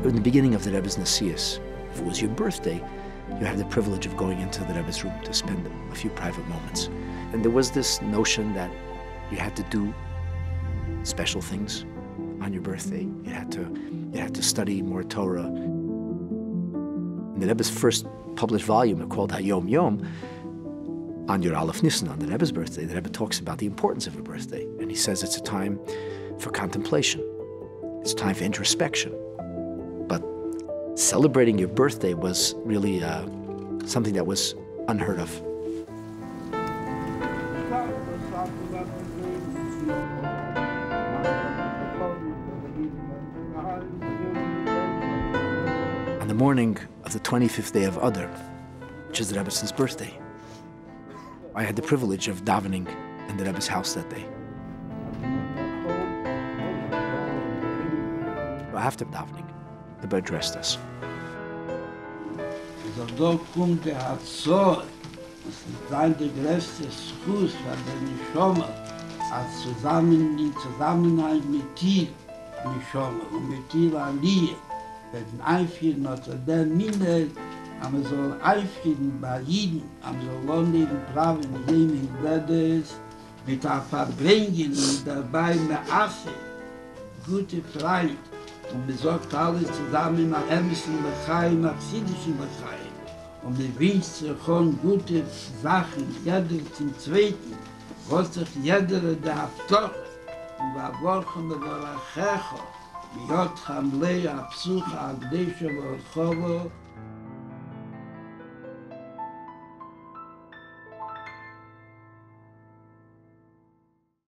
in the beginning of the Rebbe's Nasius, if it was your birthday, you had the privilege of going into the Rebbe's room to spend a few private moments. And there was this notion that you had to do special things on your birthday. You had to study more Torah. In the Rebbe's first published volume, called Hayom Yom, on your Aleph Nisan, on the Rebbe's birthday, the Rebbe talks about the importance of a birthday. And he says it's a time for contemplation. It's time for introspection. But celebrating your birthday was really something that was unheard of. On the morning of the 25th day of Adar, which is the Rebbe's birthday, I had the privilege of davening in the Rebbe's house that day. After davening, the Rebbe addressed us. So da kommt Hatzor, das ist der größte Schuss von der Neshama, als Zusammenhang mit dir, Neshama, und mit dir Aliyah, werden einführen unter der Minne, aber soll einführen bei Jeden, aber soll lohnen Praven, Jemen, Gledes, mit der Verbringen und dabei mit Asse, gute Freund, und besorgt alles zusammen mit ämlichen Lechaim, mit chsidischen Lechaim. Und wir wünschen sich schon gute Sachen, jeder zum Zweiten, was sich jeder darf doch, und wir wollen mit der Lachecho, wie Jotcham Lea, Psucha, Agdesha, Volchovo,